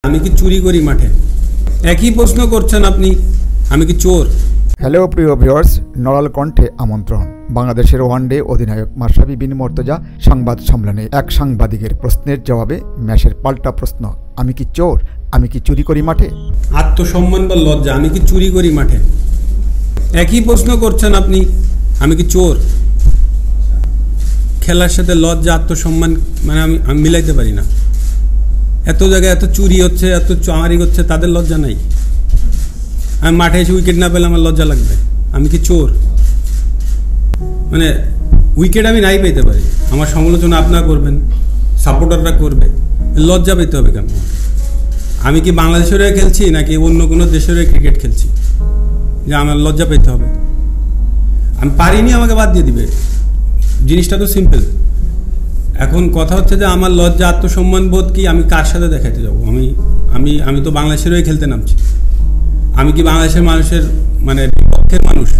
আমি কি চুরি করি মাঠে? একই প্রশ্ন করছেন আপনি, আমি কি চোর? হ্যালো প্রিয় ভিউয়ার্স, নড়াল কণ্ঠে আমন্ত্রণ। বাংলাদেশের ওয়ানডে অধিনায়ক মাশরাফি বিন মুর্তজা সংবাদ সম্মেলনে এক সাংবাদিকের প্রশ্নের জবাবে ম্যাচের পাল্টা প্রশ্ন, আমি কি চোর? আমি কি চুরি করি মাঠে? আত্মসম্মান বা লজ্জা, আমি কি চুরি করি মাঠে? একই প্রশ্ন করছেন আপনি, আমি কি চোর? খেলার সাথে লজ্জা আত্মসম্মান মানে আমি মিলাইতে পারি না। এত জায়গায় এত চুরি হচ্ছে, এত চামারি হচ্ছে, তাদের লজ্জা নাই। আমি মাঠে এসে উইকেট না পেলে আমার লজ্জা লাগবে। আমি কি চোর? মানে উইকেট আমি নাই পেতে পারি, আমার সমালোচনা আপনারা করবেন, সাপোর্টাররা করবে, লজ্জা পেতে হবে কেন? আমি কি বাংলাদেশের হয়ে খেলছি নাকি অন্য কোনো দেশের হয়ে ক্রিকেট খেলছি যে আমার লজ্জা পেতে হবে? আমি পারিনি, আমাকে বাদ দিয়ে দিবে। জিনিসটা তো সিম্পল। এখন কথা হচ্ছে যে আমার লজ্জা আত্মসম্মান বোধ কি আমি কার সাথে দেখাতে যাবো? আমি তো বাংলাদেশের হয়ে খেলতে নামছি। আমি কি বাংলাদেশের মানুষের মানে পক্ষের মানুষ?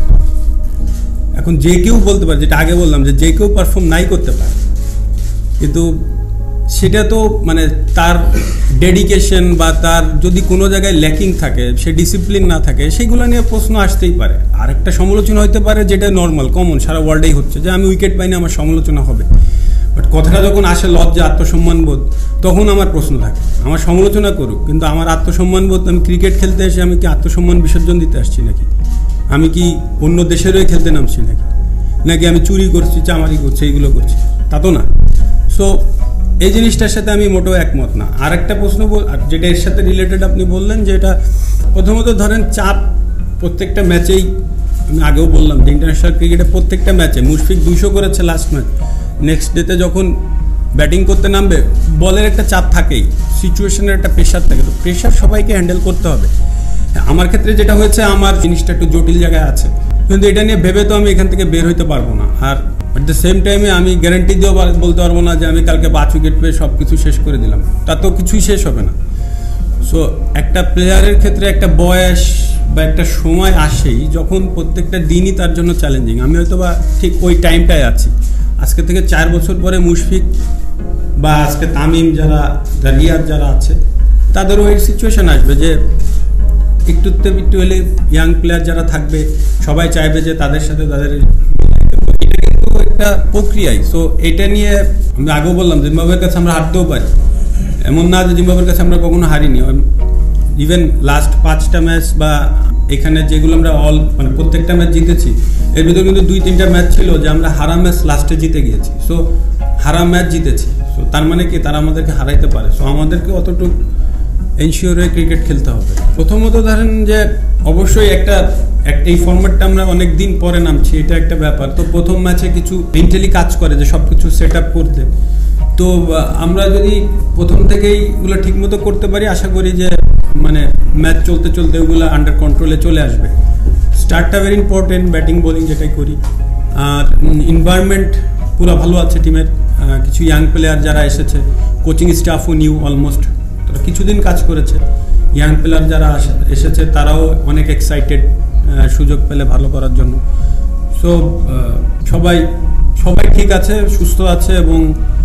এখন যে কেউ বলতে পারে, যেটা আগে বললাম যে যে কেউ পারফর্ম নাই করতে পারে, কিন্তু সেটা তো মানে তার ডেডিকেশন বা তার যদি কোনো জায়গায় ল্যাকিং থাকে, সে ডিসিপ্লিন না থাকে, সেগুলো নিয়ে প্রশ্ন আসতেই পারে। আর একটা সমালোচনা হতে পারে যেটা নর্মাল কমন সারা ওয়ার্ল্ডেই হচ্ছে, যে আমি উইকেট পাইনি আমার সমালোচনা হবে। বাট কথাটা যখন আসে লজ্জা আত্মসম্মান বোধ, তখন আমার প্রশ্ন থাকে। আমার সমালোচনা করুক, কিন্তু আমার আত্মসম্মান বোধ, আমি ক্রিকেট খেলতে এসে আমি কি আত্মসম্মান বিসর্জন দিতে আসছি নাকি? আমি কি অন্য দেশের হয়ে খেলতে নামছি নাকি আমি চুরি করছি, চামারি করছি, এইগুলো করছি? তা তো না। সো এই জিনিসটার সাথে আমি মোটেও একমত না। আর একটা প্রশ্ন যেটা এর সাথে রিলেটেড আপনি বললেন, যে এটা প্রথমত ধরেন চাপ প্রত্যেকটা ম্যাচেই, আমি আগেও বললাম যে ইন্টারন্যাশনাল ক্রিকেটে প্রত্যেকটা ম্যাচে মুশফিক 200 করেছে লাস্ট ম্যাচ, নেক্সট ডেতে যখন ব্যাটিং করতে নামবে বলের একটা চাপ থাকেই, সিচুয়েশনের একটা প্রেশার থাকে। তো প্রেশার সবাইকে হ্যান্ডেল করতে হবে। আমার ক্ষেত্রে যেটা হয়েছে, আমার জিনিসটা একটু জটিল জায়গায় আছে, কিন্তু এটা নিয়ে ভেবে তো আমি এখান থেকে বের হইতে পারবো না। আর অ্যাট দ্য সেম টাইমে আমি গ্যারান্টি দিয়েও বলতে পারবো না যে আমি কালকে 5 উইকেট পেয়ে সব কিছু শেষ করে দিলাম। তা তো কিছুই শেষ হবে না। সো একটা প্লেয়ারের ক্ষেত্রে একটা বয়স বা একটা সময় আসেই যখন প্রত্যেকটা দিনই তার জন্য চ্যালেঞ্জিং। আমি হয়তো বা ঠিক ওই টাইমটায় আছি। আজকে থেকে 4 বছর পরে মুশফিক বা আজকে তামিম যারা রিয়াদ যারা আছে, তাদেরও এই সিচুয়েশান আসবে যে একটু হলে ইয়াং প্লেয়ার যারা থাকবে সবাই চাইবে যে তাদের সাথে তাদের, এটা কিন্তু একটা প্রক্রিয়াই। সো এটা নিয়ে আমি আগেও বললাম, জিম্বাবুয়ের কাছে আমরা হারতেও পারি, এমন না যে জিম্বাবুয়ের কাছে আমরা কখনো হারিনি। ইভেন লাস্ট 5টা ম্যাচ বা এখানে যেগুলো আমরা মানে প্রত্যেকটা ম্যাচ জিতেছি, এর ভিতরে কিন্তু 2-3টা ম্যাচ ছিল যে আমরা হারা ম্যাচ লাস্টে জিতে গিয়েছি। সো হারা ম্যাচ জিতেছি, সো তার মানে কি তারা আমাদেরকে হারাইতে পারে। সো আমাদেরকে অতটুকু এনশিওর হয়ে ক্রিকেট খেলতে হবে। প্রথমত ধরেন যে অবশ্যই এই ফরম্যাটটা আমরা অনেক দিন পরে নামছি, এটা একটা ব্যাপার। তো প্রথম ম্যাচে কিছু মেন্টালি কাজ করে যে সব কিছু সেট আপ করতে। তো আমরা যদি প্রথম থেকেই ওগুলো ঠিকমতো করতে পারি, আশা করি যে মানে ম্যাচ চলতে চলতে ওগুলো আন্ডার কন্ট্রোলে চলে আসবে। স্টার্টটা ভেরি ইম্পর্টেন্ট, ব্যাটিং বোলিং যেটাই করি। আর এনভায়রনমেন্ট পুরো ভালো আছে টিমের, কিছু ইয়াং প্লেয়ার যারা এসেছে, কোচিং স্টাফও নিউ অলমোস্ট, তারা কিছুদিন কাজ করেছে। ইয়াং প্লেয়ার যারা এসেছে তারাও অনেক এক্সাইটেড সুযোগ পেলে ভালো করার জন্য। সো সবাই ঠিক আছে, সুস্থ আছে, এবং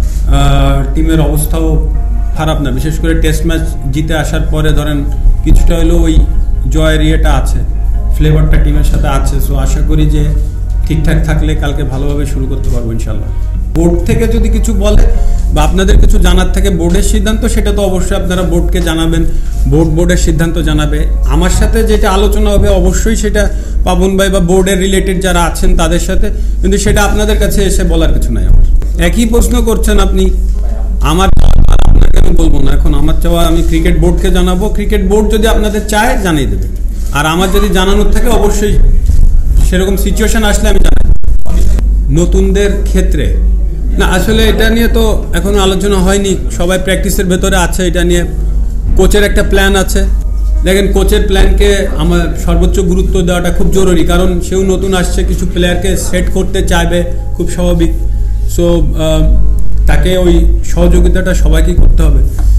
টিমের অবস্থাও খারাপ না। বিশেষ করে টেস্ট ম্যাচ জিতে আসার পরে ধরেন কিছুটা হলেও ওই জয়ের ইয়েটা আছে, ফ্লেভারটা টিমের সাথে আছে। সো আশা করি যে ঠিকঠাক থাকলে কালকে ভালোভাবে শুরু করতে পারবো ইনশাল্লাহ। বোর্ড থেকে যদি কিছু বলে বা আপনাদের কিছু জানার থেকে বোর্ডের সিদ্ধান্ত, সেটা তো অবশ্যই আপনারা বোর্ডকে জানাবেন, বোর্ডের সিদ্ধান্ত জানাবে। আমার সাথে যেটা আলোচনা হবে অবশ্যই সেটা পাবন ভাই বা বোর্ডের রিলেটেড যারা আছেন তাদের সাথে, কিন্তু সেটা আপনাদের কাছে এসে বলার কিছু নাই আমার। একই প্রশ্ন করছেন আপনি, আমার আপনাকে আমি বলবো না। এখন আমার চাওয়া, আমি ক্রিকেট বোর্ডকে জানাবো, ক্রিকেট বোর্ড যদি আপনাদের চায় জানিয়ে দেবে। আর আমার যদি জানানোর থাকে অবশ্যই সেরকম সিচুয়েশন আসলে আমি জানাই। নতুনদের ক্ষেত্রে না, আসলে এটা নিয়ে তো এখনো আলোচনা হয়নি, সবাই প্র্যাকটিসের ভেতরে আছে। এটা নিয়ে কোচের একটা প্ল্যান আছে। দেখেন, কোচের প্ল্যানকে আমার সর্বোচ্চ গুরুত্ব দেওয়াটা খুব জরুরি, কারণ সেও নতুন আসছে, কিছু প্লেয়ারকে সেট করতে চাইবে, খুব স্বাভাবিক। সো তাকে ওই সহযোগিতাটা সবাইকেই করতে হবে।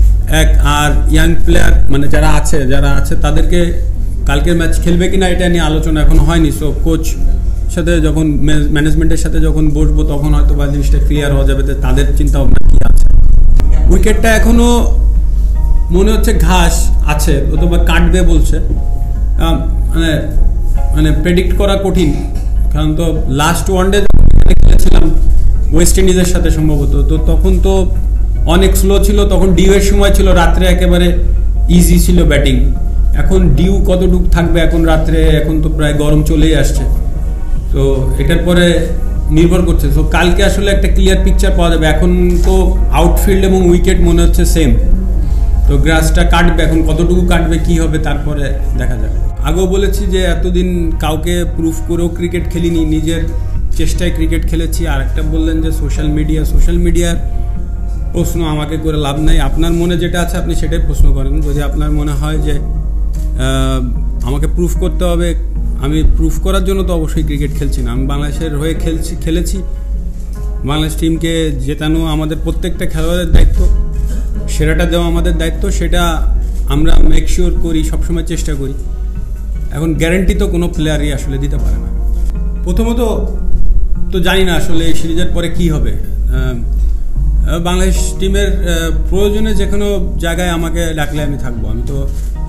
আর ইয়াং প্লেয়ার মানে যারা আছে তাদেরকে কালকের ম্যাচ খেলবে কিনা এটা নিয়ে আলোচনা এখন হয়নি। সো কোচ সাথে যখন ম্যানেজমেন্টের সাথে যখন বসবো তখন হয়তো বা জিনিসটা ক্লিয়ার হয়ে যাবে যে তাদের চিন্তা ভাবনা কি আছে। উইকেটটা এখনো মনে হচ্ছে ঘাস আছে, অথবা কাটবে বলছে। মানে মানে প্রেডিক্ট করা কঠিন, কারণ তো লাস্ট ওয়ানডে খেলেছিলাম ওয়েস্ট ইন্ডিজের সাথে সম্ভবত, তো তখন তো অনেক স্লো ছিল, তখন ডিউয়ের সময় ছিল, রাত্রে একেবারে ইজি ছিল ব্যাটিং। এখন ডিউ কতটুকু থাকবে এখন রাত্রে, এখন তো প্রায় গরম চলেই আসছে, তো এটার পরে নির্ভর করছে। তো কালকে আসলে একটা ক্লিয়ার পিকচার পাওয়া যাবে। এখন তো আউটফিল্ড এবং উইকেট মনে হচ্ছে সেম, তো গ্রাসটা কাটবে, এখন কতটুকু কাটবে কি হবে তারপরে দেখা যাবে। আগেও বলেছি যে এতদিন কাউকে প্রুফ করেও ক্রিকেট খেলিনি, নিজের চেষ্টায় ক্রিকেট খেলেছি। আর একটা বললেন যে সোশ্যাল মিডিয়ার প্রশ্ন আমাকে করে লাভ নাই। আপনার মনে যেটা আছে আপনি সেটাই প্রশ্ন করেন। যদি আপনার মনে হয় যে আমাকে প্রুফ করতে হবে, আমি প্রুফ করার জন্য তো অবশ্যই ক্রিকেট খেলছি না। আমি বাংলাদেশের হয়ে খেলেছি, বাংলাদেশ টিমকে জেতানো আমাদের প্রত্যেকটা খেলোয়াড়ের দায়িত্ব, সেরাটা দেওয়া আমাদের দায়িত্ব, সেটা আমরা মেক শিওর করি, সবসময় চেষ্টা করি। এখন গ্যারান্টি তো কোনো প্লেয়ারই আসলে দিতে পারে না। প্রথমত তো জানি না আসলে এই সিরিজের পরে কি হবে। বাংলাদেশ টিমের প্রয়োজনে যে কোনো জায়গায় আমাকে ডাকলে আমি থাকবো। আমি তো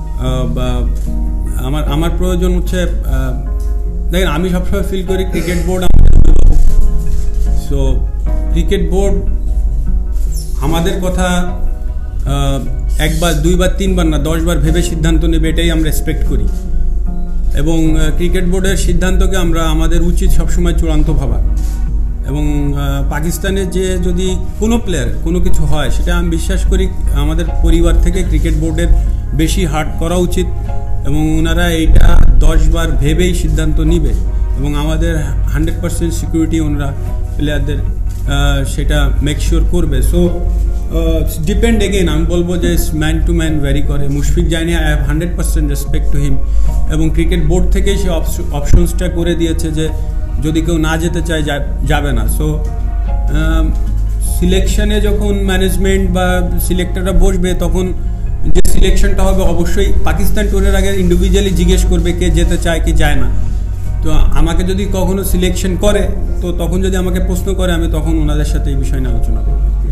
আমার প্রয়োজন হচ্ছে, দেখেন আমি সবসময় ফিল করি cricket board, so cricket board আমাদের কথা একবার, দুইবার, তিনবার না 10 বার ভেবে সিদ্ধান্ত নেবে, এটাই আমরা এক্সপেক্ট করি। এবং ক্রিকেট বোর্ডের সিদ্ধান্তকে আমরা আমাদের উচিত সবসময় চূড়ান্ত ভাবা। এবং পাকিস্তানে যে যদি কোনো প্লেয়ার কোনো কিছু হয়, সেটা আমি বিশ্বাস করি আমাদের পরিবার থেকে ক্রিকেট বোর্ডের বেশি হার্ড করা উচিত, এবং ওনারা এইটা 10 বার ভেবেই সিদ্ধান্ত নিবে, এবং আমাদের 100% সিকিউরিটি ওনারা প্লেয়ারদের সেটা মেক শিওর করবে। সো ডিপেন্ড এগেইন, আমি বলবো যে ম্যান টু ম্যান ভ্যারি করে। মুশফিক জানি I have 100% respect to him, এবং ক্রিকেট বোর্ড থেকেই সে অপশনসটা করে দিয়েছে যে যদি কেউ না যেতে চায় যাবে না। সো সিলেকশনে যখন ম্যানেজমেন্ট বা সিলেক্টররা বসবে, তখন যে সিলেকশনটা হবে অবশ্যই পাকিস্তান ট্যুরের আগে ইন্ডিভিজুয়ালি জিজ্ঞেস করবে কে যেতে চায় কি যায় না। তো আমাকে যদি কখনো সিলেকশন করে, তো তখন যদি আমাকে প্রশ্ন করে, আমি তখন ওনাদের সাথে এই বিষয় নিয়ে আলোচনা করব।